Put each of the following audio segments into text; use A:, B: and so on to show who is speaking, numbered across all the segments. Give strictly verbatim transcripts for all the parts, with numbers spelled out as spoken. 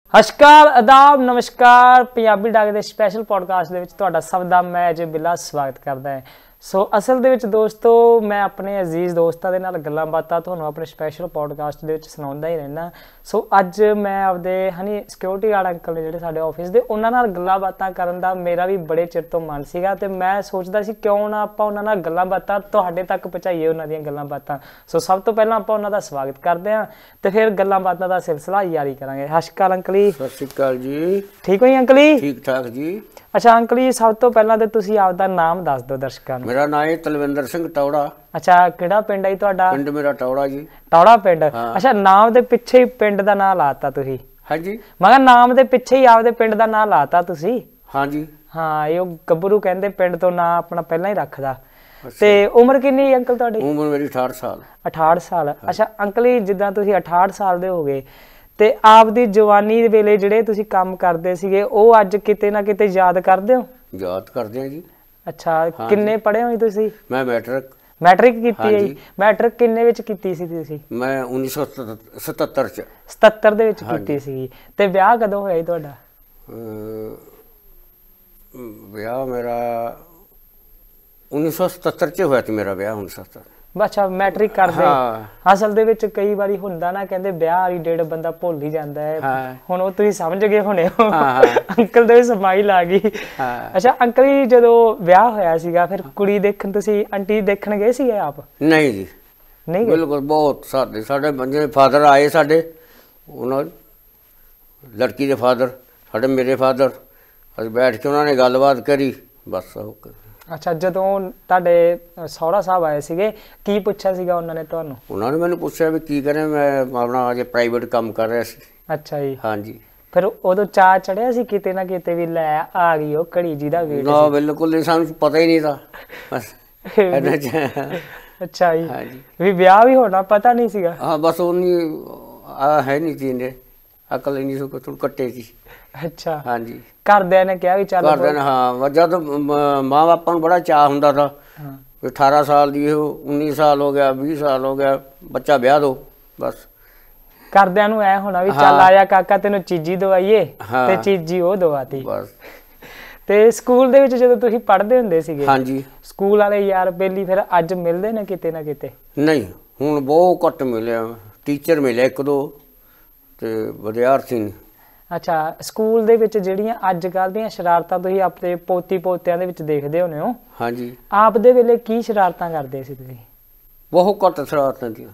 A: ਅਸ਼ਕਾਰ ਆਦਾਬ ਨਮਸਕਾਰ ਪੰਜਾਬੀ ਡਾਕ ਦੇ ਸਪੈਸ਼ਲ ਪੋਡਕਾਸਟ ਦੇ ਵਿੱਚ ਤੁਹਾਡਾ ਸਭ ਦਾ ਮੈਂ ਅਜੇ ਬਿੱਲਾ ਸਵਾਗਤ ਕਰਦਾ ਹਾਂ। ਸੋ ਅਸਲ ਦੇ ਵਿੱਚ ਦੋਸਤੋ ਮੈਂ ਆਪਣੇ ਅਜ਼ੀਜ਼ ਦੋਸਤਾਂ ਦੇ ਨਾਲ ਗੱਲਾਂ ਬਾਤਾਂ ਤੁਹਾਨੂੰ ਆਪਣੇ ਸਪੈਸ਼ਲ ਪੋਡਕਾਸਟ ਦੇ ਵਿੱਚ ਸੁਣਾਉਂਦਾ ਹੀ ਰਹਿੰਦਾ। ਸੋ ਅੱਜ ਮੈਂ ਆਪਦੇ ਹਨੀ ਸਿਕਿਉਰਿਟੀ ਗਾਰਡ ਅੰਕਲ ਨੇ ਜਿਹੜੇ ਸਾਡੇ ਆਫਿਸ ਦੇ ਉਹਨਾਂ ਨਾਲ ਗੱਲਾਂ ਬਾਤਾਂ ਕਰਨ ਦਾ ਮੇਰਾ ਵੀ ਬੜੇ ਚਿਰ ਤੋਂ ਮਨ ਸੀਗਾ ਤੇ ਮੈਂ ਸੋਚਦਾ ਸੀ ਕਿਉਂ ਨਾ ਆਪਾਂ ਉਹਨਾਂ ਨਾਲ ਗੱਲਾਂ ਬਾਤਾਂ ਤੁਹਾਡੇ ਤੱਕ ਪਹੁੰਚਾਈਏ ਉਹਨਾਂ ਦੀਆਂ ਗੱਲਾਂ ਬਾਤਾਂ। ਸੋ ਸਭ ਤੋਂ ਪਹਿਲਾਂ ਆਪਾਂ ਉਹਨਾਂ ਦਾ ਸਵਾਗਤ ਕਰਦੇ ਹਾਂ ਤੇ ਫਿਰ ਗੱਲਾਂ ਬਾਤਾਂ ਦਾ ਸਿਲਸਿਲਾ ਜਾਰੀ ਕਰਾਂਗੇ। ਸਤਿ ਸ਼੍ਰੀ ਅਕਾਲ ਅੰਕਲ ਜੀ।
B: ਸਤਿ ਸ਼੍ਰੀ ਅਕਾਲ ਜੀ।
A: ਠੀਕ ਹੋ ਜੀ ਅੰਕਲ ਜੀ?
B: ਠੀਕ ਠਾਕ ਜੀ। ਅੱਛਾ
A: ਅੰਕਲ ਜੀ ਸਭ ਤੋਂ ਪਹਿਲਾਂ ਤੇ ਤੁਸੀਂ ਆਪਦਾ ਨਾਮ ਦੱਸ ਦਿਓ ਦਰਸ਼ਕਾਂ ਨੂੰ।
B: ਮੇਰਾ ਨਾਮ ਹੈ ਤਲਵਿੰਦਰ ਸਿੰਘ ਟੌੜਾ।
A: ਅੱਛਾ ਕਿਹੜਾ ਪਿੰਡ ਹੈ ਤੁਹਾਡਾ?
B: ਪਿੰਡ ਮੇਰਾ ਟੌੜਾ ਜੀ।
A: ਟੌੜਾ ਪਿੰਡ। ਅੱਛਾ ਨਾਮ ਦੇ ਪਿੱਛੇ ਹੀ ਪਿੰਡ ਦਾ ਨਾਮ ਲਾਤਾ ਤੁਸੀਂ?
B: ਹਾਂਜੀ
A: ਮੈਂ ਕਿਹਾ ਨਾਮ ਦੇ ਪਿੱਛੇ ਹੀ ਆਪਦੇ ਪਿੰਡ ਦਾ ਨਾਮ ਲਾਤਾ ਤੁਸੀਂ?
B: ਹਾਂਜੀ
A: ਹਾਂ ਇਹ ਗੱਭਰੂ ਕਹਿੰਦੇ ਪਿੰਡ ਤੋਂ ਨਾਂ ਆਪਣਾ ਪਹਿਲਾਂ ਹੀ ਰੱਖਦਾ। ਤੇ ਉਮਰ ਕਿੰਨੀ ਅੰਕਲ ਤੁਹਾਡੀ?
B: ਉਮਰ ਮੇਰੀ ਅਠਾਹਠ ਸਾਲ।
A: ਅਠਾਹਠ ਸਾਲ। ਅੱਛਾ ਅੰਕਲ ਜੀ ਜਿੱਦਾਂ ਤੁਸੀਂ ਅਠਾਹਠ ਸਾਲ ਦੇ ਹੋ ਗਏ ਤੇ ਆਪਦੀ ਜਵਾਨੀ ਦੇ ਵੇਲੇ ਜਿਹੜੇ ਤੁਸੀਂ ਕੰਮ ਕਰਦੇ ਸੀਗੇ ਉਹ ਅੱਜ ਕਿਤੇ ਨਾ ਕਿਤੇ ਯਾਦ ਕਰਦੇ ਹੋ?
B: ਯਾਦ ਕਰਦੇ ਆ ਜੀ।
A: ਅੱਛਾ ਕਿੰਨੇ ਪੜ੍ਹੇ ਹੋ ਤੁਸੀਂ?
B: ਮੈਂ ਮੈਟ੍ਰਿਕ
A: ਮੈਟ੍ਰਿਕ ਕੀਤੀ ਹੈ ਜੀ। ਮੈਟ੍ਰਿਕ ਕਿੰਨੇ ਵਿੱਚ ਕੀਤੀ ਸੀ ਤੁਸੀਂ?
B: ਮੈਂ ਉੱਨੀ ਸੌ ਸਤੱਤਰ ਚ
A: ਸਤੱਤਰ ਦੇ ਵਿੱਚ ਕੀਤੀ ਸੀ। ਤੇ ਵਿਆਹ ਕਦੋਂ ਹੋਇਆ ਜੀ ਤੁਹਾਡਾ?
B: ਵਿਆਹ ਮੇਰਾ ਉੱਨੀ ਸੌ ਸਤੱਤਰ ਚ ਹੋਇਆ ਸੀ ਮੇਰਾ ਵਿਆਹ। ਉੱਨੀ ਸੌ ਸਤੱਤਰ।
A: ਅੱਛਾ ਮੈਟ੍ਰਿਕ ਕਰਦੇ। ਅਸਲ ਦੇ ਵਿੱਚ ਕਈ ਵਾਰੀ ਹੁੰਦਾ ਨਾ ਕਹਿੰਦੇ ਵਿਆਹ ਵਾਲੀ ਡੇਟ ਬੰਦਾ ਭੁੱਲ ਹੀ ਜਾਂਦਾ ਹੈ। ਹੁਣ ਉਹ ਤੁਸੀਂ ਸਮਝ ਗਏ ਹੋਣੇ ਹੋ ਅੰਕਲ ਦੇ ਸਮਾਈਲ ਆ ਗਈ। ਅੱਛਾ ਅੰਕਲ ਜੀ ਜਦੋਂ ਵਿਆਹ ਹੋਇਆ ਸੀਗਾ ਫਿਰ ਕੁੜੀ ਦੇਖਣ ਤੁਸੀਂ ਆਂਟੀ ਦੇਖਣ ਗਏ ਸੀਗੇ ਆਪ?
B: ਨਹੀਂ ਜੀ ਨਹੀਂ ਬਿਲਕੁਲ। ਬਹੁਤ ਸਾਡੇ ਸਾਡੇ ਬੰਦੇ ਫਾਦਰ ਆਏ ਸਾਡੇ ਉਹਨਾਂ ਲੜਕੀ ਦੇ ਫਾਦਰ ਸਾਡੇ ਮੇਰੇ ਫਾਦਰ ਅਸੀਂ ਬੈਠ ਕੇ ਉਹਨਾਂ ਨੇ ਗੱਲਬਾਤ ਕਰੀ ਬਸ।
A: ਅੱਛਾ ਜਦੋਂ ਤੁਹਾਡੇ ਸਹੁਰਾ ਸਾਹਿਬ ਆਏ ਸੀਗੇ ਕੀ ਪੁੱਛਿਆ ਸੀਗਾ ਉਹਨਾਂ ਨੇ ਤੁਹਾਨੂੰ? ਉਹਨਾਂ
B: ਨੇ ਮੈਨੂੰ ਪੁੱਛਿਆ ਵੀ ਕੀ ਕਰੇ ਮੈਂ ਆਪਣਾ ਅਜੇ ਪ੍ਰਾਈਵੇਟ ਕੰਮ ਕਰ ਰਿਹਾ ਸੀ।
A: ਅੱਛਾ ਜੀ।
B: ਹਾਂਜੀ ਫਿਰ
A: ਉਦੋਂ ਚਾਅ ਚੜਿਆ ਸੀ ਕਿਤੇ ਨਾ ਕਿਤੇ ਵੀ ਲੈ ਆ ਗਈ ਉਹ ਘੜੀ ਜਿਹਦਾ ਵੇਟ?
B: ਨਾ ਬਿਲਕੁਲ ਨਹੀਂ ਸਾਨੂੰ ਪਤਾ ਹੀ ਨਹੀਂ ਤਾਂ ਬਸ।
A: ਅੱਛਾ ਜੀ ਹਾਂਜੀ ਵੀ ਵਿਆਹ ਵੀ ਹੋਣਾ ਪਤਾ ਨਹੀਂ ਸੀਗਾ? ਹਾਂ ਬਸ
B: ਉਨੀ ਆ ਹੈ ਨਹੀਂ ਸੀ ਨੇ ਅਕਲ ਨਹੀਂ ਸੀ ਥੋੜ੍ਹੀ ਕੱਟੇ ਸੀ।
A: ਅੱਛਾ ਹਾਂਜੀ
B: ਘਰਦਿਆਂ ਨੇ ਕਿਹਾ ਵੀ ਚੱਲ ਘਰਦਿਆਂ ਨੇ ਹਾਂ ਜਦ ਮਾਂ ਬਾਪਾਂ ਨੂੰ ਬੜਾ ਚਾਅ ਹੁੰਦਾ ਤਾ ਵੀ ਅਠਾਰਾਂ ਸਾਲ ਦੀ ਉਹ ਉੱਨੀ ਸਾਲ ਹੋ ਗਿਆ ਵੀਹ ਸਾਲ ਹੋ ਗਿਆ ਬੱਚਾ ਵਿਆਹ ਦੋ ਬਸ।
A: ਘਰਦਿਆਂ ਨੂੰ ਐ ਹੋਣਾ ਵੀ ਚੱਲ ਆਇਆ ਕਾਕਾ ਤੈਨੂੰ ਚੀਜ਼ੀ ਦਵਾਈਏ ਤੇ ਚੀਜ਼ੀ ਉਹ ਦਵਾਤੀ ਬਸ। ਤੇ ਸਕੂਲ ਦੇ ਵਿੱਚ ਜਦੋਂ ਤੁਸੀਂ ਪੜ੍ਹਦੇ ਹੁੰਦੇ ਸੀਗੇ ਹਾਂਜੀ ਸਕੂਲ ਵਾਲੇ ਯਾਰ ਬੇਲੀ ਫਿਰ ਅੱਜ ਮਿਲਦੇ ਨੇ ਕਿਤੇ ਨਾ ਕਿਤੇ?
B: ਨਹੀਂ ਹੁਣ ਬਹੁਤ ਘੱਟ ਮਿਲਿਆ। ਟੀਚਰ ਮਿਲਿਆ ਇੱਕ ਦੋ ਤੇ ਵਿਦਿਆਰਥੀ ਨੇ।
A: ਅੱਛਾ ਸਕੂਲ ਦੇ ਵਿੱਚ ਜਿਹੜੀਆਂ ਅੱਜ ਕੱਲ੍ਹ ਦੀਆਂ ਸ਼ਰਾਰਤਾਂ ਤੁਸੀਂ ਆਪਣੇ ਪੋਤੀ ਪੋਤਿਆਂ ਦੇ ਵਿੱਚ ਦੇਖਦੇ ਹੋਣੇ ਹੋ ਹਾਂਜੀ ਆਪ ਦੇ ਵੇਲੇ ਕੀ ਸ਼ਰਾਰਤਾਂ ਕਰਦੇ ਸੀ ਤੁਸੀਂ?
B: ਬਹੁਤ ਘੱਟ ਸ਼ਰਾਰਤਾਂ ਦੀਆਂ।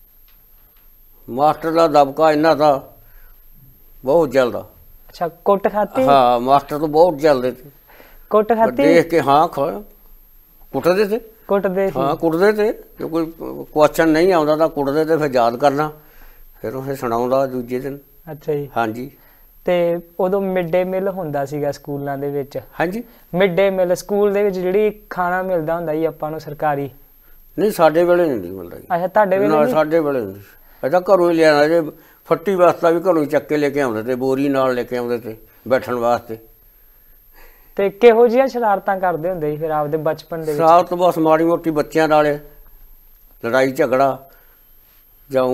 B: ਮਾਸਟਰ ਦਾ ਦਬਕਾ ਇੰਨਾ ਤਾਂ ਬਹੁਤ ਜਲਦਾ।
A: ਅੱਛਾ ਕੁੱਟ ਖਾਤੀ?
B: ਹਾਂ ਮਾਸਟਰ ਤੋਂ ਬਹੁਤ ਜਲਦੇ ਤੇ
A: ਕੁੱਟ ਖਾਤੀ
B: ਦੇਖ ਕੇ। ਹਾਂ ਕੁੱਟਦੇ ਤੇ
A: ਕੁੱਟਦੇ
B: ਹਾਂ ਕੁੱਟਦੇ ਤੇ ਜੇ ਕੋਈ ਕੁਐਸਚਨ ਨਹੀਂ ਆਉਂਦਾ ਤਾਂ ਕੁੱਟਦੇ ਤੇ ਫਿਰ ਯਾਦ ਕਰਨਾ ਫਿਰ ਉਹ ਸੁਣਾਉਂਦਾ ਦੂਜੇ ਦਿਨ।
A: ਅੱਛਾ ਜੀ
B: ਹਾਂਜੀ
A: ਤੇ ਉਦੋਂ ਮਿਡ ਡੇ ਮੀਲ ਹੁੰਦਾ ਸੀਗਾ ਸਕੂਲਾਂ ਦੇ ਵਿੱਚ?
B: ਹਾਂਜੀ ਮਿਡ
A: ਡੇ ਮੀਲ ਸਕੂਲ ਦੇ ਵਿੱਚ ਜਿਹੜੀ ਖਾਣਾ ਮਿਲਦਾ ਹੁੰਦਾ ਜੀ ਆਪਾਂ ਨੂੰ ਸਰਕਾਰੀ?
B: ਨਹੀਂ ਸਾਡੇ ਵੇਲੇ ਨਹੀਂ ਮਿਲਦਾ ਜੀ।
A: ਅੱਛਾ ਤੁਹਾਡੇ ਵੇਲੇ?
B: ਸਾਡੇ ਵੇਲੇ ਨਹੀਂ ਅਜਾ ਘਰੋਂ ਹੀ ਲਿਆਣਾ ਜੇ ਫੱਟੀ ਵਾਸਤਾ ਵੀ ਘਰੋਂ ਹੀ ਚੱਕ ਕੇ ਲੈ ਕੇ ਆਉਂਦੇ ਤੇ ਬੋਰੀ ਨਾਲ ਲੈ ਕੇ ਆਉਂਦੇ ਤੇ ਬੈਠਣ ਵਾਸਤੇ।
A: ਤੇ ਕਿਹੋ ਜਿਹੀਆਂ ਸ਼ਰਾਰਤਾਂ ਕਰਦੇ ਹੁੰਦੇ ਸੀ ਫਿਰ ਆਪਦੇ ਬਚਪਨ ਦੇ ਵਿੱਚ?
B: ਸ਼ਰਾਰਤ ਬਸ ਮਾੜੀ ਮੋਟੀ ਬੱਚਿਆਂ ਨਾਲ ਲੜਾਈ ਝਗੜਾ ਜਾਂ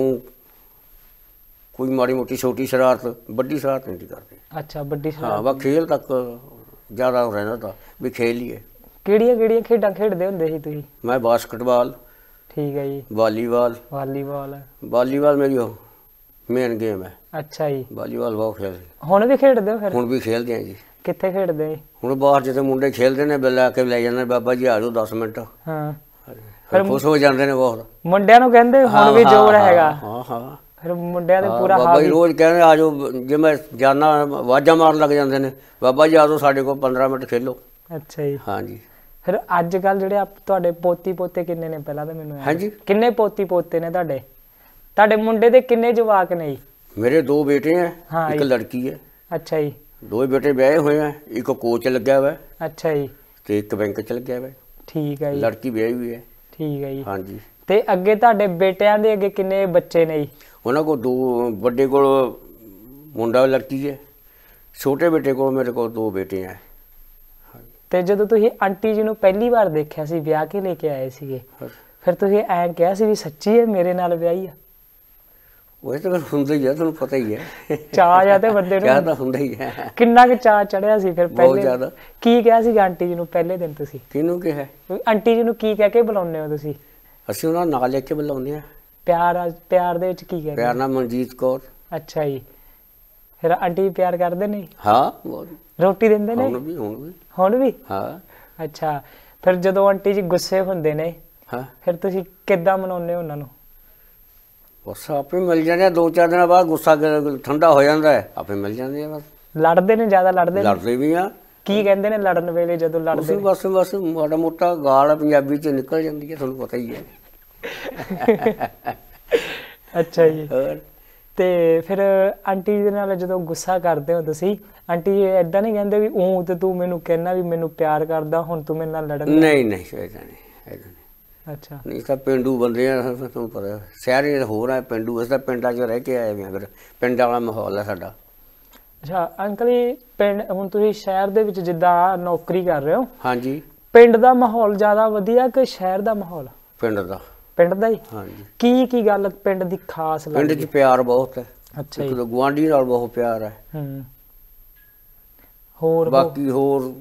B: ਕੋਈ ਮਾੜੀ ਮੋਟੀ ਛੋਟੀ ਸ਼ਰਾਰਤ ਵੱਡੀ ਸ਼ਰਾਰਤ ਨਹੀਂ ਕਰਦੇ।
A: ਅੱਛਾ ਵੱਡੀ ਸ਼ਰਾਰਤ।
B: ਹਾਂ ਬਸ ਖੇਲ ਤੱਕ ਜ਼ਿਆਦਾ ਰਹਿੰਦਾ ਤਾਂ ਵੀ ਖੇਲ ਲਈਏ।
A: ਕਿਹੜੀਆਂ ਕਿਹੜੀਆਂ ਖੇਡਾਂ ਖੇਡਦੇ ਹੁੰਦੇ ਸੀ ਤੁਸੀਂ?
B: ਮੈਂ ਬਾਸਕਟਬਾਲ। ਠੀਕ ਹੈ ਜੀ। ਵਾਲੀਬਾਲ।
A: ਵਾਲੀਬਾਲ
B: ਵਾਲੀਬਾਲ ਮੇਰੀ ਮੇਨ ਗੇਮ ਹੈ।
A: ਅੱਛਾ ਜੀ
B: ਵਾਲੀਬਾਲ ਬਹੁਤ ਖੇਡਦੇ।
A: ਹੁਣ ਵੀ ਖੇਡਦੇ ਹੋ ਫਿਰ?
B: ਹੁਣ ਵੀ ਖੇਡਦੇ ਆ ਜੀ।
A: ਕਿੱਥੇ ਖੇਡਦੇ? ਹੁਣ
B: ਬਾਹਰ ਜਿੱਥੇ ਮੁੰਡੇ ਖੇਡਦੇ ਨੇ ਲੈ ਕੇ ਲੈ ਜਾਂਦੇ ਬਾਬਾ ਜੀ ਆ ਜਾਓ ਦਸ ਮਿੰਟ। ਹਾਂ ਫਿਰ ਖੁਸ਼ ਹੋ ਜਾਂਦੇ ਨੇ ਬਹੁਤ।
A: ਮੁੰਡਿਆਂ ਨੂੰ ਕਹਿੰਦੇ ਹੁਣ ਵੀ ਜੋਰ ਹੈਗਾ? ਹਾਂ ਹਾਂ ਫਿਰ ਮੁੰਡਿਆਂ ਦੇ ਪੂਰਾ
B: ਬਾਬਾ ਜੀ ਰੋਜ਼ ਕਹਿੰਦੇ ਆ ਜਾਓ ਜੇ ਮੈਂ ਜਾਨਾ ਆਵਾਜ਼ਾਂ ਮਾਰਨ ਲੱਗ ਜਾਂਦੇ ਨੇ ਬਾਬਾ ਜੀ ਆ ਜਾਓ ਸਾਡੇ ਕੋਲ ਪੰਦਰਾਂ ਮਿੰਟ ਖੇਲੋ।
A: ਅੱਛਾ ਜੀ
B: ਹਾਂਜੀ
A: ਫਿਰ ਅੱਜ ਕੱਲ੍ਹ ਜਿਹੜੇ ਤੁਹਾਡੇ ਪੋਤੀ ਪੋਤੇ ਕਿੰਨੇ ਨੇ ਪਹਿਲਾਂ ਤਾਂ ਮੈਨੂੰ?
B: ਹਾਂਜੀ ਕਿੰਨੇ
A: ਪੋਤੀ ਪੋਤੇ ਨੇ ਤੁਹਾਡੇ? ਤੁਹਾਡੇ ਮੁੰਡੇ ਦੇ ਕਿੰਨੇ ਜਵਾਕ ਨੇ ਜੀ?
B: ਮੇਰੇ ਦੋ ਬੇਟੇ ਹੈ ਇੱਕ ਲੜਕੀ ਹੈ।
A: ਅੱਛਾ ਜੀ
B: ਦੋ ਬੇਟੇ ਵਿਆਹੇ ਹੋਏ ਆ ਇੱਕ ਕੋਚ ਲੱਗਿਆ ਹੋਇਆ।
A: ਅੱਛਾ ਜੀ
B: ਤੇ ਇੱਕ ਬੈਂਕ ਚ ਲੱਗਿਆ ਹੋਇਆ।
A: ਠੀਕ ਹੈ ਜੀ।
B: ਲੜਕੀ ਵਿਆਹੀ ਹੋਈ ਹੈ।
A: ਠੀਕ ਹੈ ਜੀ
B: ਹਾਂਜੀ
A: ਤੇ ਅੱਗੇ ਤੁਹਾਡੇ ਬੇਟਿਆਂ ਦੇ ਅੱਗੇ ਕਿੰਨੇ ਬੱਚੇ ਨੇ ਜੀ?
B: ਉਹਨਾਂ ਕੋਲ ਦੋ ਵੱਡੇ ਕੋਲ ਮੁੰਡਾ ਲੜਕੀ ਹੈ ਛੋਟੇ ਬੇਟੇ ਕੋਲ ਮੇਰੇ ਕੋਲ ਦੋ ਬੇਟੇ ਹੈ।
A: ਤੇ ਜਦੋਂ ਤੁਸੀਂ ਆਂਟੀ ਜੀ ਨੂੰ ਪਹਿਲੀ ਵਾਰ ਦੇਖਿਆ ਸੀ ਵਿਆਹ ਕੇ ਲੈ ਕੇ ਆਏ ਸੀਗੇ ਫਿਰ ਤੁਸੀਂ ਐਂ ਕਿਹਾ ਸੀ ਵੀ ਸੱਚੀ ਹੈ ਮੇਰੇ ਨਾਲ ਵਿਆਹੀ ਆ?
B: ਉਹ ਤਾਂ ਫਿਰ ਹੁੰਦਾ ਹੀ ਆ, ਤੁਹਾਨੂੰ ਪਤਾ ਹੀ ਹੈ।
A: ਚਾਅ ਜਾਂ ਤੇ ਬੰਦੇ ਨੂੰ
B: ਚਾਹ ਤਾਂ ਹੁੰਦਾ ਹੀ ਹੈ।
A: ਕਿੰਨਾ ਕੁ ਚਾਅ ਚੜਿਆ ਸੀ ਫਿਰ
B: ਬਹੁਤ
A: ਪਹਿਲੇ?
B: ਜ਼ਿਆਦਾ।
A: ਕੀ ਕਿਹਾ ਸੀ ਆਂਟੀ ਜੀ ਨੂੰ ਪਹਿਲੇ ਦਿਨ ਤੁਸੀਂ?
B: ਕਿਹਨੂੰ ਕਿਹਾ?
A: ਆਂਟੀ ਜੀ ਨੂੰ ਕੀ ਕਹਿ ਕੇ ਬੁਲਾਉਂਦੇ ਹੋ ਤੁਸੀਂ?
B: ਅਸੀਂ ਉਹਨਾਂ ਨਾਲ ਲੈ ਕੇ ਬੁਲਾਉਂਦੇ ਹਾਂ।
A: ਪਿਆਰ ਪਿਆਰ ਦੇ ਵਿੱਚ ਕੀ ਕਹਿੰਦੇ?
B: ਪਿਆਰ ਨਾਲ ਮਨਜੀਤ ਕੌਰ।
A: ਅੱਛਾ ਜੀ। ਫਿਰ ਆਂਟੀ ਪਿਆਰ ਕਰਦੇ ਨੇ?
B: ਹਾਂ ਬਹੁਤ।
A: ਰੋਟੀ ਦਿੰਦੇ ਨੇ?
B: ਹੁਣ ਵੀ ਹੁਣ ਵੀ
A: ਹੁਣ ਵੀ?
B: ਹਾਂ।
A: ਅੱਛਾ, ਫਿਰ ਜਦੋਂ ਆਂਟੀ ਜੀ ਗੁੱਸੇ ਹੁੰਦੇ ਨੇ
B: ਹਾਂ
A: ਫਿਰ ਤੁਸੀਂ ਕਿੱਦਾਂ ਮਨਾਉਂਦੇ ਹੋ ਉਹਨਾਂ ਨੂੰ?
B: ਬਸ ਆਪੇ ਮਿਲ ਜਾਂਦੇ ਆ, ਦੋ ਚਾਰ ਦਿਨਾਂ ਬਾਅਦ ਗੁੱਸਾ ਠੰਡਾ ਹੋ ਜਾਂਦਾ ਹੈ, ਆਪੇ ਮਿਲ ਜਾਂਦੇ ਆ। ਬਸ
A: ਲੜਦੇ ਨੇ? ਜ਼ਿਆਦਾ ਲੜਦੇ ਨੇ?
B: ਲੜਦੇ ਵੀ ਆ।
A: ਕੀ ਕਹਿੰਦੇ ਨੇ ਲੜਨ ਵੇਲੇ ਜਦੋਂ ਲੜਦੇ ਨੇ?
B: ਬਸ ਬਸ ਮਾੜਾ ਮੋਟਾ ਗਾਲ ਪੰਜਾਬੀ ਚ ਨਿਕਲ ਜਾਂਦੀ ਹੈ, ਤੁਹਾਨੂੰ ਪਤਾ ਹੀ ਹੈ।
A: ਅੱਛਾ ਜੀ।
B: ਹੋਰ
A: ਤੇ ਫਿਰ ਆਂਟੀ ਦੇ ਨਾਲ ਜਦੋਂ ਗੁੱਸਾ ਕਰਦੇ ਹੋ ਤੁਸੀਂ, ਆਂਟੀ ਜੀ ਏਦਾਂ ਨਹੀਂ ਕਹਿੰਦੇ ਵੀ ਉਹ ਤੇ ਤੂੰ ਮੈਨੂੰ ਕਹਿਣਾ ਵੀ ਮੈਨੂੰ ਪਿਆਰ ਕਰਦਾ, ਹੁਣ ਤੂੰ ਮੇਰੇ ਨਾਲ ਲੜਨ?
B: ਨਹੀਂ ਨਹੀਂ ਏਦਾਂ ਨਹੀਂ, ਏਦਾਂ ਨਹੀਂ।
A: ਅੱਛਾ।
B: ਨਹੀਂ ਤਾਂ ਪਿੰਡੂ ਬੰਦੇ ਆ, ਤੁਹਾਨੂੰ ਪਤਾ ਸ਼ਹਿਰ ਹੋਰ ਆ, ਪਿੰਡੂ ਅਸੀਂ ਤਾਂ ਪਿੰਡਾਂ 'ਚ ਰਹਿ ਕੇ ਆਏ ਵੀ ਆ, ਫਿਰ ਪਿੰਡ ਵਾਲਾ ਮਾਹੌਲ ਹੈ ਸਾਡਾ।
A: ਅੱਛਾ ਅੰਕਲ ਜੀ, ਪਿੰਡ ਹੁਣ ਤੁਸੀਂ ਸ਼ਹਿਰ ਦੇ ਵਿੱਚ ਜਿੱਦਾਂ ਨੌਕਰੀ ਕਰ ਰਹੇ ਹੋ,
B: ਹਾਂਜੀ,
A: ਪਿੰਡ ਦਾ ਮਾਹੌਲ ਜ਼ਿਆਦਾ ਵਧੀਆ ਕਿ ਸ਼ਹਿਰ ਦਾ ਮਾਹੌਲ?
B: ਪਿੰਡ ਦਾ। ਪਿੰਡ
A: ਦਾ ਹੀ?
B: ਹਾਂਜੀ।
A: ਕੀ ਕੀ ਗੱਲ ਪਿੰਡ ਦੀ ਖਾਸ ਲੱਗਦੀ?
B: ਪਿੰਡ 'ਚ ਪਿਆਰ ਬਹੁਤ ਹੈ।
A: ਅੱਛਾ ਜੀ।
B: ਗੁਆਂਢੀ ਨਾਲ ਬਹੁਤ ਪਿਆਰ ਹੈ।
A: ਹੂੰ। ਹੋਰ
B: ਬਾਕੀ ਹੋਰ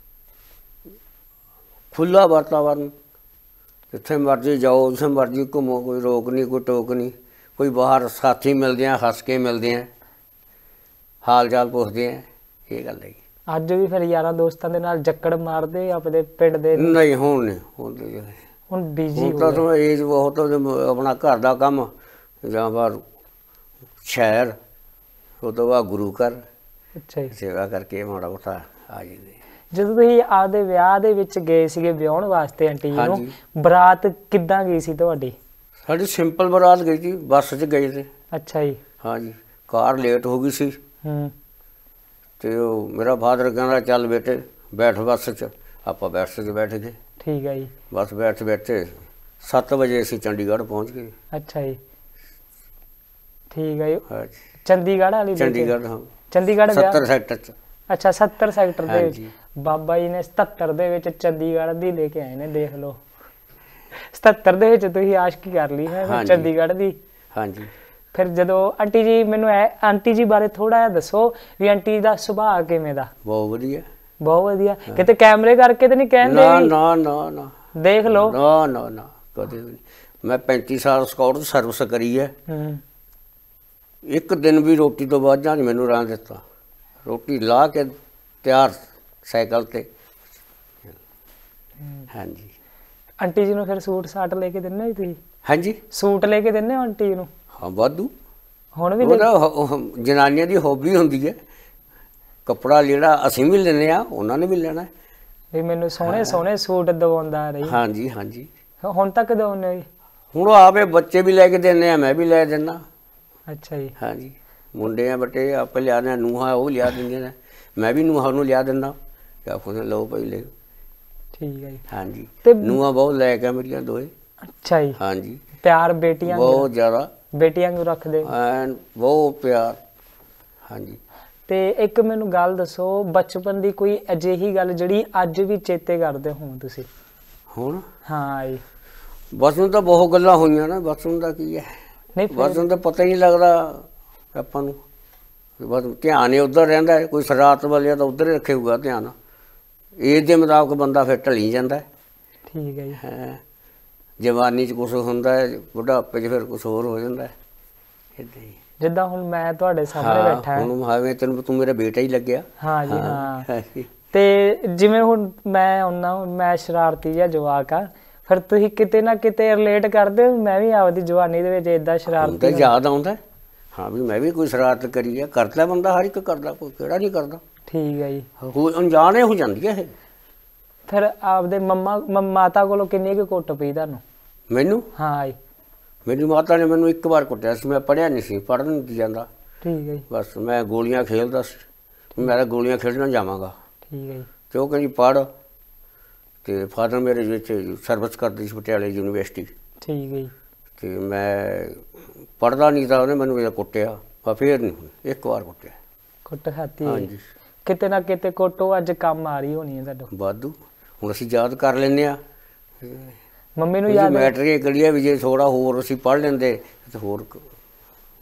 B: ਖੁੱਲਾ ਵਾਤਾਵਰਨ, ਜਿੱਥੇ ਮਰਜ਼ੀ ਜਾਓ, ਜਿੱਥੇ ਮਰਜ਼ੀ ਘੁੰਮੋ, ਕੋਈ ਰੋਕ ਨਹੀਂ, ਕੋਈ ਟੋਕ ਨਹੀਂ। ਕੋਈ ਬਾਹਰ ਸਾਥੀ ਮਿਲਦੇ ਆ, ਹੱਸ ਕੇ ਮਿਲਦੇ ਆ, ਹਾਲ ਚਾਲ ਪੁੱਛਦੇ ਆ, ਇਹ ਗੱਲ ਹੈ।
A: ਅੱਜ ਵੀ ਫਿਰ ਯਾਰਾਂ ਦੋਸਤਾਂ ਦੇ ਨਾਲ ਜੱਕੜ ਮਾਰਦੇ ਆਪਣੇ ਪਿੰਡ ਦੇ?
B: ਨਹੀਂ ਹੁਣ ਨਹੀਂ, ਹੁਣ
A: ਹੁਣ ਬਿਜੀ
B: ਹੋ ਗਿਆ। ਏਜ ਬਹੁਤ, ਆਪਣਾ ਘਰ ਦਾ ਕੰਮ ਜਾਂ ਬਾਹਰ ਸ਼ਹਿਰ, ਉਹ ਤੋਂ ਬਾਅਦ ਗੁਰੂ ਘਰ।
A: ਅੱਛਾ ਜੀ।
B: ਸੇਵਾ ਕਰਕੇ ਮਾੜਾ ਮੋਟਾ ਆ ਜਾਂਦੇ।
A: ਜਦੋਂ ਤੁਸੀਂ ਆਪਦੇ ਵਿਆਹ ਦੇ ਵਿੱਚ ਗਏ ਸੀਗੇ ਵਿਆਹਣ ਵਾਸਤੇ ਆਂਟੀ ਜੀ ਨੂੰ, ਬਰਾਤ ਕਿੱਦਾਂ ਗਈ ਸੀ ਤੁਹਾਡੀ?
B: ਸਾਡੀ ਸਿੰਪਲ ਬਰਾਤ ਗਈ ਸੀ, ਬੱਸ 'ਚ ਗਏ ਸੀ।
A: ਅੱਛਾ ਜੀ।
B: ਹਾਂਜੀ, ਕਾਰ ਲੇਟ ਹੋ ਗਈ ਸੀ।
A: ਹੂੰ।
B: ਤੇ ਉਹ ਮੇਰਾ ਫਾਦਰ ਕਹਿੰਦਾ ਚੱਲ ਬੇਟੇ ਬੈਠ ਬੱਸ 'ਚ, ਆਪਾਂ ਬੱਸ 'ਚ ਬੈਠ ਗਏ।
A: ਠੀਕ ਹੈ ਜੀ। ਬਸ
B: ਬੈਠ ਬੈਠੇ ਸੱਤ ਵਜੇ ਅਸੀਂ ਚੰਡੀਗੜ੍ਹ ਪਹੁੰਚ ਗਏ।
A: ਅੱਛਾ ਜੀ। ਠੀਕ ਹੈ ਜੀ।
B: ਹਾਂਜੀ।
A: ਚੰਡੀਗੜ੍ਹ ਵਾਲੀ?
B: ਚੰਡੀਗੜ੍ਹ, ਹਾਂ।
A: ਚੰਡੀਗੜ੍ਹ
B: ਸੱਤਰ ਸੈਕਟਰ 'ਚ।
A: ਅੱਛਾ, ਸੱਤਰ ਸੈਕਟਰ ਦੇ ਵਿੱਚ। ਬਾਬਾ ਜੀ ਨੇ ਸਤੱਤਰ ਦੇ ਵਿੱਚ ਚੰਡੀਗੜ੍ਹ ਦੀ ਲੈ ਕੇ ਆਏ ਨੇ, ਦੇਖ ਲਓ। ਸਤੱਤਰ ਦੇ ਵਿੱਚ ਤੁਸੀਂ ਆਸ਼ਕੀ ਕਰ ਲਈ ਹੈ ਚੰਡੀਗੜ੍ਹ ਦੀ।
B: ਹਾਂਜੀ।
A: ਫਿਰ ਜਦੋਂ ਆਂਟੀ ਜੀ, ਮੈਨੂੰ ਆਂਟੀ ਜੀ ਬਾਰੇ ਥੋੜਾ ਜਿਹਾ ਦੱਸੋ ਵੀ ਆਂਟੀ ਦਾ ਸੁਭਾਅ ਕਿਵੇਂ ਦਾ?
B: ਬਹੁਤ ਵਧੀਆ।
A: ਬਹੁਤ ਵਧੀਆ। ਕਿਤੇ ਕੈਮਰੇ ਕਰਕੇ ਤੇ ਨਹੀਂ ਕਹਿੰਦੇ?
B: ਨਾ ਨਾ ਨਾ ਨਾ,
A: ਦੇਖ ਲਓ।
B: ਨਾ ਨਾ ਨਾ, ਕਦੇ ਵੀ ਨਹੀਂ। ਮੈਂ ਪੈਂਤੀ ਸਾਲ ਸਕਾਊਟ ਸਰਵਿਸ ਕਰੀ ਹੈ।
A: ਹੂੰ।
B: ਇੱਕ ਦਿਨ ਵੀ ਰੋਟੀ ਤੋਂ ਬਾਅਦ ਜਾਂ ਮੈਨੂੰ ਰਹਿਣ ਦਿੱਤਾ। ਰੋਟੀ ਲਾ ਕੇ ਤਿਆਰ ਸਾਈਕਲ ਤੇ। ਹਾਂਜੀ। ਆਂਟੀ
A: ਜੀ ਨੂੰ ਫਿਰ ਸੂਟ ਸਾਟ ਲੈ ਕੇ ਦਿੰਦੇ ਹੋ ਤੁਸੀਂ?
B: ਹਾਂਜੀ।
A: ਸੂਟ ਲੈ ਕੇ ਦਿੰਦੇ ਹੋ ਆਂਟੀ ਜੀ ਨੂੰ?
B: ਹਾਂ, ਵਾਧੂ।
A: ਹੁਣ ਵੀ
B: ਜਨਾਨੀਆਂ ਦੀ ਹੌਬੀ ਹੁੰਦੀ ਹੈ, ਕੱਪੜਾ ਜਿਹੜਾ ਅਸੀਂ ਵੀ ਲੈਂਦੇ ਆ, ਉਹਨਾਂ ਨੇ ਵੀ ਲੈਣਾ।
A: ਵੀ ਮੈਨੂੰ ਸੋਹਣੇ ਸੋਹਣੇ ਸੂਟ ਦਵਾਉਂਦਾ ਰਹੀ।
B: ਹਾਂਜੀ ਹਾਂਜੀ।
A: ਹੁਣ ਤੱਕ ਦਵਾਉਂਦੇ?
B: ਹੁਣ ਆਪੇ ਬੱਚੇ ਵੀ ਲੈ ਕੇ ਦਿੰਦੇ ਆ, ਮੈਂ ਵੀ ਲੈ ਦਿੰਦਾ।
A: ਅੱਛਾ ਜੀ।
B: ਹਾਂਜੀ। ਮੁੰਡੇ ਆ ਬਟੇ ਆਪੇ ਲਿਆ ਦਿੰਦੇ, ਨੂੰਹਾਂ ਉਹ ਲਿਆ ਦਿੰਦੀਆਂ ਨੇ, ਮੈਂ ਵੀ ਨੂੰਹਾਂ ਨੂੰ ਲਿਆ ਦਿੰਦਾ। ਆਪੋ ਲਓ ਭਾਈ ਲੈ। ਠੀਕ ਹੈ ਜੀ। ਹਾਂਜੀ। ਨੂੰਹਾਂ ਬਹੁਤ ਲੈ ਕੇ ਮੇਰੀਆਂ ਦੋਏ। ਅੱਛਾ ਜੀ। ਹਾਂਜੀ। ਪਿਆਰ ਬੇਟੀਆਂ ਬਹੁਤ ਜ਼ਿਆਦਾ, ਬੇਟੀਆਂ ਨੂੰ ਰੱਖਦੇ ਐਨ, ਬਹੁਤ ਪਿਆਰ। ਹਾਂਜੀ। ਤੇ ਇੱਕ ਮੈਨੂੰ ਗੱਲ ਦੱਸੋ, ਬਚਪਨ ਦੀ ਕੋਈ ਅਜਿਹੀ ਗੱਲ ਜਿਹੜੀ ਅੱਜ ਵੀ ਚੇਤੇ ਕਰਦੇ ਹੋ ਤੁਸੀਂ? ਹੁਣ? ਹਾਂ ਜੀ। ਬਚਪਨ ਤਾਂ ਬਹੁਤ ਗੱਲਾਂ ਹੋਈਆਂ ਨਾ, ਬਚਪਨ ਦਾ ਕੀ ਹੈ, ਬਚਪਨ ਤਾਂ ਪਤਾ ਹੀ ਨਹੀਂ ਲੱਗਦਾ ਆਪਾਂ ਨੂੰ। ਬਸ ਧਿਆਨ ਹੀ ਉੱਧਰ ਰਹਿੰਦਾ ਹੈ, ਕੋਈ ਸ਼ਰਾਰਤ ਵਾਲਿਆ ਤਾਂ ਉੱਧਰ ਹੀ ਰੱਖੇ ਹੋਊਗਾ ਧਿਆਨ। ਏਜ ਦੇ ਮੁਤਾਬਕ ਬੰਦਾ ਫਿਰ ਢਲੀ ਜਾਂਦਾ। ਠੀਕ ਹੈ ਜੀ। ਹਾਂ, ਜਵਾਨੀ 'ਚ ਕੁਛ ਹੁੰਦਾ ਹੈ, ਬੁਢਾਪੇ 'ਚ ਫਿਰ ਕੁਛ ਹੋਰ ਹੋ ਜਾਂਦਾ। ਇੱਦਾਂ ਹੀ ਜਿੱਦਾਂ ਹੁਣ ਮੈਂ ਤੁਹਾਡੇ ਸਾਹਮਣੇ ਬੈਠਾ, ਹੁਣ ਹਾਵੇਂ ਤੈਨੂੰ ਤੂੰ ਮੇਰਾ ਬੇਟਾ ਹੀ ਲੱਗਿਆ। ਹਾਂ ਜੀ। ਹਾਂ। ਤੇ ਜਿਵੇਂ ਹੁਣ ਮੈਂ ਆਉਣਾ, ਮੈਂ ਸ਼ਰਾਰਤੀ ਜਿਹਾ ਜਵਾਕ ਆ, ਫਿਰ ਤੁਸੀਂ ਕਿਤੇ ਨਾ ਕਿਤੇ ਰਿਲੇਟ ਕਰਦੇ ਹੋ? ਮੈਂ ਵੀ ਆਪਦੀ ਜਵਾਨੀ ਦੇ ਵਿੱਚ ਏਦਾਂ ਸ਼ਰਾਰਤੀ ਯਾਦ ਆਉਂਦਾ। ਹਾਂ ਵੀ ਮੈਂ ਵੀ ਕੋਈ ਸ਼ਰਾਰਤ ਕਰੀ ਆ, ਕਰਦਾ ਬੰਦਾ, ਹਰ ਇੱਕ ਕਰਦਾ, ਕੋਈ ਕਿਹੜਾ ਨਹੀਂ ਕਰਦਾ। ਠੀਕ ਹੈ ਜੀ। ਕੋਈ ਅਣਜਾਣੇ ਹੋ ਜਾਂਦੀ ਹੈ ਇਹ। ਫਿਰ ਆਪਦੇ ਮੰਮਾ ਮਾਤਾ ਕੋਲੋਂ ਕਿੰਨੀ ਕੁ ਕੁੱਟ ਪਈ ਤੁਹਾਨੂੰ? ਮੈਨੂੰ? ਹਾਂ ਜੀ। ਮੇਰੀ ਮਾਤਾ ਨੇ ਮੈਨੂੰ ਇੱਕ ਵਾਰ ਕੁੱਟਿਆ ਸੀ, ਮੈਂ ਪੜ੍ਹਿਆ ਨਹੀਂ ਸੀ, ਪੜ੍ਹਨ ਨਹੀਂ ਜਾਂਦਾ। ਠੀਕ ਹੈ ਜੀ। ਬਸ ਮੈਂ ਗੋਲੀਆਂ ਖੇਡਦਾ ਸੀ, ਮੈਂ ਤਾਂ ਗੋਲੀਆਂ ਖੇਡਣ ਜਾਵਾਂਗਾ। ਠੀਕ ਹੈ ਜੀ। ਤੇ ਉਹ ਕਹਿੰਦੀ ਪੜ੍ਹ। ਤੇ ਫਾਦਰ ਮੇਰੇ ਵਿੱਚ ਸਰਵਿਸ ਕਰਦੀ ਸੀ ਪਟਿਆਲੇ ਯੂਨੀਵਰਸਿਟੀ। ਠੀਕ ਹੈ ਜੀ। ਤੇ ਮੈਂ ਪੜ੍ਹਦਾ ਨਹੀਂ ਤਾਂ ਉਹਨੇ ਮੈਨੂੰ ਕੁੱਟਿਆ, ਪਰ ਫਿਰ ਨਹੀਂ, ਇੱਕ ਵਾਰ ਕੁੱਟਿਆ। ਕੁੱਟ ਖਾਤੀ? ਹਾਂਜੀ। ਕਿਤੇ ਨਾ ਕਿਤੇ ਕੁੱਟੋ ਅੱਜ ਕੰਮ ਆ ਰਹੀ ਹੋਣੀ ਹੈ ਤੁਹਾਡਾ? ਵਾਧੂ। ਹੁਣ ਅਸੀਂ ਯਾਦ ਕਰ ਲੈਂਦੇ ਹਾਂ। ਮੰਮੀ ਨੂੰ ਯਾਦ? ਮੈਟਰਿਕ ਕਲੀਅਰ ਵੀ ਜੇ ਥੋੜਾ ਹੋਰ ਅਸੀਂ ਪੜ੍ਹ ਲੈਂਦੇ ਤੇ ਹੋਰ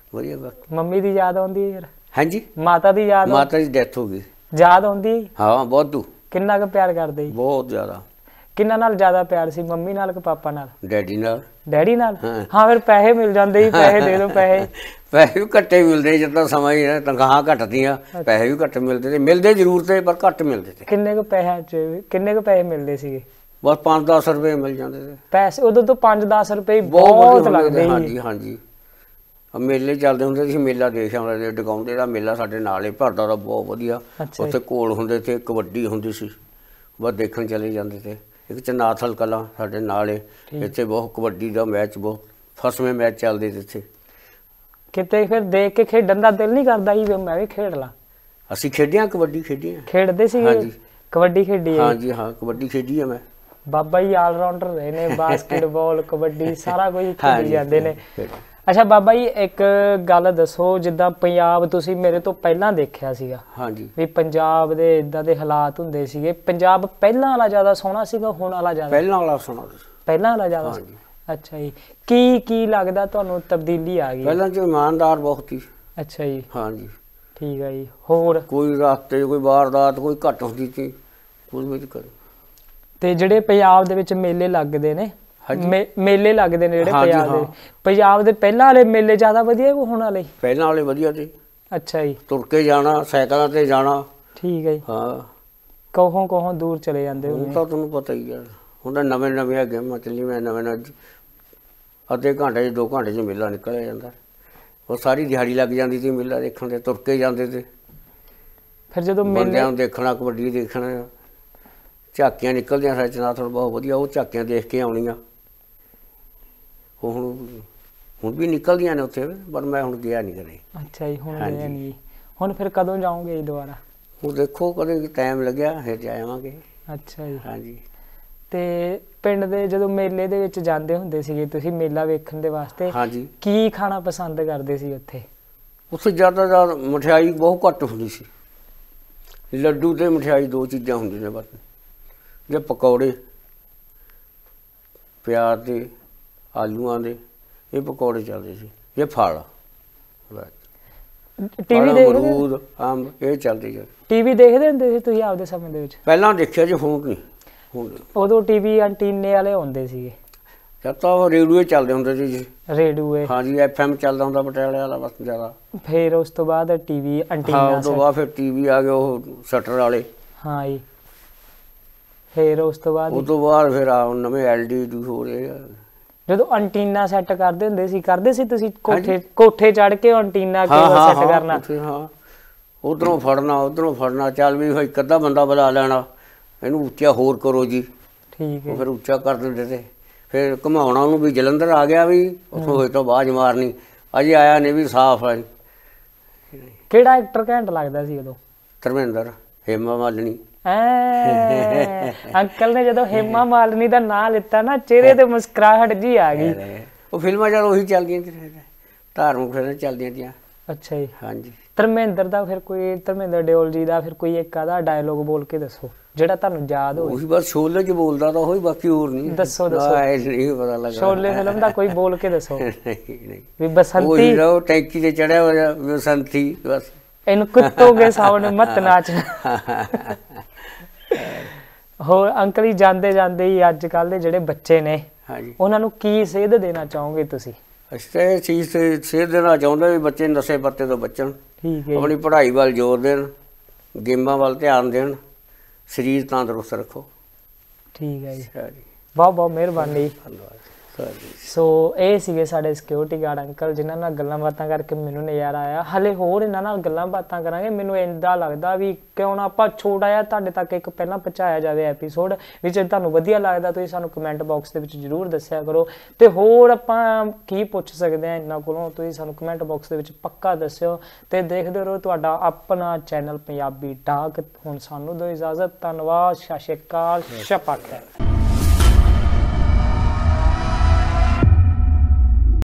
B: ਵਧੀਆ ਬਾਕੀ
A: ਮੰਮੀ ਦੀ ਯਾਦ ਆਉਂਦੀ ਹੈ ਯਾਰ?
B: ਹਾਂਜੀ
A: ਮਾਤਾ ਦੀ ਯਾਦ?
B: ਮਾਤਾ ਦੀ ਡੈਥ ਹੋ ਗਈ।
A: ਯਾਦ ਆਉਂਦੀ?
B: ਹਾਂ ਬਹੁਤ।
A: ਕਿੰਨਾ ਕੁ ਪਿਆਰ ਕਰਦੇ ਸੀ?
B: ਬਹੁਤ ਜ਼ਿਆਦਾ।
A: ਕਿੰਨਾ ਨਾਲ ਜ਼ਿਆਦਾ ਪਿਆਰ ਸੀ, ਮੰਮੀ ਨਾਲ ਕਿ ਪਾਪਾ ਨਾਲ?
B: ਡੈਡੀ ਨਾਲ।
A: ਡੈਡੀ ਨਾਲ? ਹਾਂ ਫਿਰ ਪੈਸੇ ਮਿਲ ਜਾਂਦੇ ਸੀ, ਪੈਸੇ ਦੇ ਦਿਓ ਪੈਸੇ।
B: ਪੈਸੇ ਵੀ ਘੱਟੇ ਮਿਲਦੇ ਜਦੋਂ ਸਮਾਂ ਹੀ ਤਨਖਾਹਾਂ ਘਟਦੀਆਂ, ਪੈਸੇ ਵੀ ਘੱਟ ਮਿਲਦੇ ਤੇ ਮਿਲਦੇ ਜ਼ਰੂਰ ਤੇ ਪਰ ਘੱਟ ਮਿਲਦੇ ਤੇ।
A: ਕਿੰਨੇ ਕੁ ਪੈਸਿਆਂ ਚ ਕਿੰਨੇ ਕੁ ਪੈਸੇ ਮਿਲਦੇ ਸੀਗੇ?
B: ਬਸ ਪੰਜ ਦਸ ਰੁਪਏ ਮਿਲ ਜਾਂਦੇ ਤੇ
A: ਪੈਸੇ ਉਦੋਂ ਤੋਂ ਪੰਜ ਦਸ ਰੁਪਏ ਬਹੁਤ ਲੱਗਦੇ ਸੀ।
B: ਹਾਂਜੀ ਹਾਂਜੀ ਮੇਲੇ ਚੱਲਦੇ ਹੁੰਦੇ ਸੀ, ਮੇਲਾ ਦੇਖ ਆਉਂਦੇ ਡਕਾਉਂਦੇ ਦਾ ਮੇਲਾ ਸਾਡੇ ਨਾਲ ਹੀ ਭਰਦਾ ਦਾ ਬਹੁਤ ਵਧੀਆ। ਉੱਥੇ ਘੋਲ ਹੁੰਦੇ ਤੇ ਕਬੱਡੀ ਹੁੰਦੀ ਸੀ, ਬਸ ਦੇਖਣ ਚਲੇ ਜਾਂਦੇ ਤੇ। ਇੱਕ ਚਨਾਥਲ ਕਲਾਂ ਸਾਡੇ ਨਾਲ ਇੱਥੇ ਬਹੁਤ ਕਬੱਡੀ ਦਾ ਮੈਚ ਬਹੁਤ ਫਸਵੇਂ ਮੈਚ ਚੱਲਦੇ ਤੇ ਇੱਥੇ।
A: ਕਿਤੇ ਫਿਰ ਦੇਖ ਕੇ ਖੇਡਣ ਦਾ ਦਿਲ ਨਹੀਂ ਕਰਦਾ ਸੀ ਵੀ ਮੈਂ ਵੀ ਖੇਡ ਲਾਂ?
B: ਅਸੀਂ ਖੇਡੀਆਂ, ਕਬੱਡੀ ਖੇਡੀਆਂ।
A: ਖੇਡਦੇ ਸੀ? ਹਾਂਜੀ ਕਬੱਡੀ ਖੇਡੀ ਹੈ?
B: ਹਾਂਜੀ ਹਾਂ ਕਬੱਡੀ ਖੇਡੀ ਹੈ ਮੈਂ।
A: ਬਾਬਾ ਜੀ ਆਲ ਰਾਉਂਡਰ ਰਹੇ ਨੇ, ਬਾਸਕਟਬਾਲ ਕਬੱਡੀ ਸਾਰਾ ਕੁਝ ਖੇਡੀ ਜਾਂਦੇ ਨੇ। ਅੱਛਾ ਬਾਬਾ ਜੀ ਇੱਕ ਗੱਲ ਦੱਸੋ, ਜਿੱਦਾਂ ਪੰਜਾਬ ਤੁਸੀਂ ਮੇਰੇ ਤੋਂ ਪਹਿਲਾਂ ਦੇਖਿਆ ਸੀਗਾ
B: ਹਾਂਜੀ
A: ਵੀ ਪੰਜਾਬ ਦੇ ਇਦਾਂ ਦੇ ਹਾਲਾਤ ਹੁੰਦੇ ਸੀਗੇ, ਪੰਜਾਬ ਪਹਿਲਾਂ ਵਾਲਾ ਜ਼ਿਆਦਾ ਸੋਹਣਾ ਸੀਗਾ ਹੁਣ ਵਾਲਾ ਜ਼ਿਆਦਾ?
B: ਪਹਿਲਾਂ ਵਾਲਾ ਸੋਹਣਾ। ਪਹਿਲਾਂ
A: ਵਾਲਾ ਜ਼ਿਆਦਾ? ਅੱਛਾ ਜੀ ਕੀ ਕੀ ਲੱਗਦਾ ਤੁਹਾਨੂੰ ਤਬਦੀਲੀ ਆ ਗਈ?
B: ਪਹਿਲਾਂ ਚ ਇਮਾਨਦਾਰ ਬਹੁਤ ਸੀ।
A: ਅੱਛਾ ਜੀ ਹਾਂਜੀ ਠੀਕ ਹੈ ਜੀ। ਹੋਰ
B: ਕੋਈ ਰਸਤੇ ਕੋਈ ਵਾਰਦਾਤ ਕੋਈ ਘੱਟ ਹੁੰਦੀ ਸੀ ਕੋਈ ਵਿੱਚ ਕਰ।
A: ਤੇ ਜਿਹੜੇ ਪੰਜਾਬ ਦੇ ਵਿੱਚ ਮੇਲੇ ਲੱਗਦੇ ਨੇ, ਮੇਲੇ ਲੱਗਦੇ ਨੇ ਜਿਹੜੇ ਪੰਜਾਬ ਦੇ, ਪੰਜਾਬ ਦੇ ਪਹਿਲਾਂ ਵਾਲੇ ਮੇਲੇ ਜ਼ਿਆਦਾ ਵਧੀਆ ਕਿ ਹੁਣ ਵਾਲੇ?
B: ਪਹਿਲਾਂ ਵਾਲੇ ਵਧੀਆ ਸੀ।
A: ਅੱਛਾ ਜੀ ਤੁਰ
B: ਕੇ ਜਾਣਾ, ਸਾਈਕਲਾਂ ਤੇ ਜਾਣਾ।
A: ਠੀਕ ਹੈ ਜੀ
B: ਹਾਂ
A: ਕੋਹੋਂ ਕੋਹੋਂ ਦੂਰ ਚਲੇ ਜਾਂਦੇ
B: ਹੁਣ ਤਾਂ ਤੁਹਾਨੂੰ ਪਤਾ ਹੀ ਹੈ। ਹੁਣ ਤਾਂ ਨਵੇਂ ਨਵੀਆਂ ਗੇਮਾਂ ਚੱਲੀ ਮੈਂ ਨਵੇਂ ਨਵੇਂ ਅੱਧੇ ਘੰਟੇ ਚ ਦੋ ਘੰਟੇ ਚ ਮੇਲਾ ਨਿਕਲਿਆ ਜਾਂਦਾ। ਉਹ ਸਾਰੀ ਦਿਹਾੜੀ ਲੱਗ ਜਾਂਦੀ ਸੀ ਮੇਲਾ ਦੇਖਣ ਤੇ, ਤੁਰ ਕੇ ਜਾਂਦੇ ਤੇ। ਫਿਰ ਜਦੋਂ ਬੰਦਿਆਂ ਨੂੰ ਦੇਖਣਾ, ਕਬੱਡੀ ਦੇਖਣਾ, ਝਾਕੀਆਂ ਨਿਕਲਦੀਆਂ ਸਾਡੇ ਚਨਾਥਲ ਬਹੁਤ ਵਧੀਆ, ਉਹ ਝਾਕੀਆਂ ਦੇਖ ਕੇ ਆਉਣੀਆਂ। ਉਹ ਹੁਣ ਹੁਣ ਵੀ ਨਿਕਲਦੀਆਂ ਨੇ ਉੱਥੇ ਪਰ ਮੈਂ ਹੁਣ ਗਿਆ ਨਹੀਂ ਕਦੇ। ਅੱਛਾ ਜੀ ਹੁਣ ਗਿਆ ਨਹੀਂ। ਹੁਣ ਫਿਰ ਕਦੋਂ ਜਾਓਗੇ ਦੁਬਾਰਾ? ਹੁਣ ਦੇਖੋ ਕਦੇ ਟਾਈਮ ਲੱਗਿਆ ਫਿਰ ਜਾਵਾਂਗੇ। ਅੱਛਾ ਜੀ ਹਾਂਜੀ। ਤੇ ਪਿੰਡ ਦੇ ਜਦੋਂ ਮੇਲੇ ਦੇ ਵਿੱਚ ਜਾਂਦੇ ਹੁੰਦੇ ਸੀਗੇ ਤੁਸੀਂ ਮੇਲਾ ਵੇਖਣ ਦੇ ਵਾਸਤੇ, ਹਾਂਜੀ ਕੀ ਖਾਣਾ ਪਸੰਦ ਕਰਦੇ ਸੀ ਉੱਥੇ? ਉੱਥੇ ਜ਼ਿਆਦਾ ਜ਼ਿਆਦਾ ਮਠਿਆਈ ਬਹੁਤ ਘੱਟ ਹੁੰਦੀ ਸੀ, ਲੱਡੂ ਤੇ ਮਠਿਆਈ ਦੋ ਚੀਜ਼ਾਂ ਹੁੰਦੀਆਂ ਨੇ ਬਸ। ਜੇ ਪਕੌੜੇ ਪਿਆਜ਼ ਦੇ ਆਲੂਆਂ ਦੇ ਇਹ ਪਕੌੜੇ ਚੱਲਦੇ ਸੀ, ਇਹ ਫਲ ਟੀਵੀ ਦੇ ਅਮਰੂਦ ਅੰਬ ਇਹ ਚੱਲਦੇ ਸੀ। ਟੀਵੀ ਦੇਖਦੇ ਹੁੰਦੇ ਸੀ ਤੁਸੀਂ ਆਪਦੇ ਸਮੇਂ ਦੇ ਵਿੱਚ? ਪਹਿਲਾਂ ਦੇਖਿਆ ਜੀ ਹੁਣ ਨਹੀਂ। ਹੁਣ ਉਦੋਂ ਟੀਵੀ ਐਂਟੀਨੇ ਵਾਲੇ ਹੁੰਦੇ ਸੀਗੇ ਜਦ ਤਾਂ ਉਹ ਰੇਡੀਓ ਚੱਲਦੇ ਹੁੰਦੇ ਸੀ ਜੀ। ਰੇਡੀਓ ਹਾਂਜੀ ਐਫ ਐਮ ਚੱਲਦਾ ਹੁੰਦਾ ਪਟਿਆਲੇ ਵਾਲਾ ਬਸ ਜ਼ਿਆਦਾ। ਫਿਰ ਉਸ ਤੋਂ ਬਾਅਦ ਟੀਵੀ ਐਂਟੀਨਾ। ਹਾਂ ਉਸ ਤੋਂ ਬਾਅਦ ਫਿਰ ਟੀਵੀ ਆ ਗਏ ਉਹ ਸ਼ਟਰ ਵਾਲੇ। ਹਾਂ ਜੀ ਫਿਰ ਉਸ ਤੋਂ ਬਾਅਦ ਉਸ ਤੋਂ ਬਾਅਦ ਫਿਰ ਆ ਨਵੇਂ ਐਲ ਡੀ ਡੀ ਹੋ ਰਹੇ ਆ। ਜਦੋਂ ਐਂਟੀਨਾ ਸੈੱਟ ਕਰਦੇ ਹੁੰਦੇ ਸੀ ਕਰਦੇ ਸੀ ਤੁਸੀਂ ਕੋਠੇ ਕੋਠੇ ਚੜ ਕੇ ਐਂਟੀਨਾ ਕੇਬਲ ਸੈੱਟ ਕਰਨਾ? ਹਾਂ ਉਧਰੋਂ ਫੜਨਾ ਉਧਰੋਂ ਫੜਨਾ ਚੱਲ ਵੀ ਇੱਕ ਅੱਧਾ ਬੰਦਾ ਬੁਲਾ ਲੈਣਾ ਇਹਨੂੰ ਉੱਚਾ ਹੋਰ ਕਰੋ ਜੀ। ਠੀਕ ਹੈ ਫਿਰ ਉੱਚਾ ਕਰ ਦਿੰਦੇ ਤੇ ਫਿਰ ਘੁਮਾਉਣਾ ਉਹਨੂੰ ਵੀ ਜਲੰਧਰ ਆ ਗਿਆ ਵੀ ਉੱਥੋਂ ਹੋਏ ਤੋਂ ਆਵਾਜ਼ ਮਾਰਨੀ ਅਜੇ ਆਇਆ ਨਹੀਂ ਵੀ ਸਾਫ਼ ਹੈ। ਕਿਹੜਾ ਐਕਟਰ ਘੈਂਟ ਲੱਗਦਾ ਸੀ ਉਦੋਂ? ਧਰਮਿੰਦਰ, ਹੇਮਾ ਮਾਲਿਨੀ। ਅੰਕਲ ਨੇ ਜਦੋਂ ਹੇਮਾ ਮਾਲਿਨੀ ਦਾ ਨਾਂ ਲਿੱਤਾ ਨਾ ਚਿਹਰੇ ਤੇ ਮੁਸਕਰਾਹਟ ਜੀ ਆ ਗਈ। ਉਹ ਫਿਲਮਾਂ ਜਦ ਉਹੀ ਚੱਲਦੀਆਂ ਧਾਰਮਿਕ ਫਿਲਮਾਂ ਚੱਲਦੀਆਂ ਤੀਆਂ। ਅੱਛਾ ਜੀ ਹਾਂਜੀ। ਧਰਮਿੰਦਰ ਦਾ ਫਿਰ ਕੋਈ ਧਰਮਿੰਦਰ ਦਿਓਲ ਜੀ ਦਾ ਫਿਰ ਕੋਈ ਇੱਕ ਆਧਾ ਡਾਇਲੋਗ ਬੋਲ ਕੇ ਦੱਸੋ ਜਿਹੜਾ ਤੁਹਾਨੂੰ ਯਾਦ ਹੋਵੇ। ਉਹੀ ਬਸ ਸ਼ੋਲੇ ਚ ਬੋਲਦਾ ਤਾਂ ਉਹੀ ਬਾਕੀ ਹੋਰ ਨਹੀਂ। ਦੱਸੋ ਦੱਸੋ ਨਹੀਂ ਪਤਾ ਲੱਗਾ। ਸ਼ੋਲੇ ਫਿਲਮ ਦਾ ਕੋਈ ਬੋਲ ਕੇ ਦੱਸੋ। ਨਹੀਂ ਵੀ ਬਸੰਤੀ ਉਹ ਟੈਂਕੀ ਤੇ ਚੜਿਆ ਹੋਇਆ ਬਸੰਤੀ ਬਸ ਇਹਨੂੰ ਕੁੱਤੋਗੇ ਸਾਵਣ ਮਤ ਨਾਚਣਾ। ਹੋਰ ਅੰਕਲ ਜੀ ਜਾਂਦੇ ਜਾਂਦੇ ਹੀ ਅੱਜ ਕੱਲ੍ਹ ਦੇ ਜਿਹੜੇ ਬੱਚੇ ਨੇ ਉਹਨਾਂ ਨੂੰ ਕੀ ਸੇਧ ਦੇਣਾ ਚਾਹੋਗੇ ਤੁਸੀਂ? ਅਸੀਂ ਤਾਂ ਇਹ ਚੀਜ਼ ਤੇ ਸੇਧ ਦੇਣਾ ਚਾਹੁੰਦੇ ਵੀ ਬੱਚੇ ਨਸ਼ੇ ਪੱਤੇ ਤੋਂ ਬਚਣ, ਆਪਣੀ ਪੜ੍ਹਾਈ ਵੱਲ ਜ਼ੋਰ ਦੇਣ, ਗੇਮਾਂ ਵੱਲ ਧਿਆਨ ਦੇਣ, ਸਰੀਰ ਤੰਦਰੁਸਤ ਰੱਖੋ। ਠੀਕ ਹੈ ਜੀ ਬਹੁਤ ਬਹੁਤ ਮਿਹਰਬਾਨੀ। ਧੰਨਵਾਦ। ਸੋ ਇਹ ਸੀਗੇ ਸਾਡੇ ਸਿਕਿਉਰਿਟੀ ਗਾਰਡ ਅੰਕਲ ਜਿਨ੍ਹਾਂ ਨਾਲ ਗੱਲਾਂ ਬਾਤਾਂ ਕਰਕੇ ਮੈਨੂੰ ਨਜ਼ਾਰਾ ਆਇਆ। ਹਲੇ ਹੋਰ ਇਹਨਾਂ ਨਾਲ ਗੱਲਾਂ ਬਾਤਾਂ ਕਰਾਂਗੇ। ਮੈਨੂੰ ਇੱਦਾਂ ਲੱਗਦਾ ਵੀ ਕਿਉਂ ਨਾ ਆਪਾਂ ਛੋਟਾ ਜਿਹਾ ਤੁਹਾਡੇ ਤੱਕ ਇੱਕ ਪਹਿਲਾਂ ਪਹੁੰਚਾਇਆ ਜਾਵੇ ਐਪੀਸੋਡ ਵੀ ਜੇ ਤੁਹਾਨੂੰ ਵਧੀਆ ਲੱਗਦਾ ਤੁਸੀਂ ਸਾਨੂੰ ਕਮੈਂਟ ਬਾਕਸ ਦੇ ਵਿੱਚ ਜ਼ਰੂਰ ਦੱਸਿਆ ਕਰੋ। ਤੇ ਹੋਰ ਆਪਾਂ ਕੀ ਪੁੱਛ ਸਕਦੇ ਹਾਂ ਇਹਨਾਂ ਕੋਲੋਂ ਤੁਸੀਂ ਸਾਨੂੰ ਕਮੈਂਟ ਬਾਕਸ ਦੇ ਵਿੱਚ ਪੱਕਾ ਦੱਸਿਓ। ਤੇ ਦੇਖਦੇ ਰਹੋ ਤੁਹਾਡਾ ਆਪਣਾ ਚੈਨਲ ਪੰਜਾਬੀ ਡਾਕ। ਹੁਣ ਸਾਨੂੰ ਦਿਓ ਇਜਾਜ਼ਤ। ਧੰਨਵਾਦ। ਸਤਿ ਸ਼੍ਰੀ ਅਕਾਲ। ਸ਼ਪਾਕ ਹੈ।